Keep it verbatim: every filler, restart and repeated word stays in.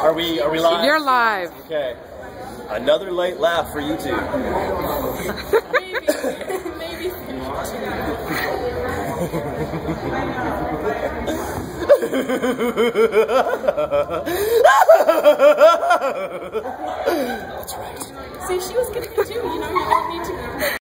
Are we, are we live? You're live. Okay. Another late laugh for you two. Maybe. Maybe. That's right. See, she was gonna do, you know, you don't need to.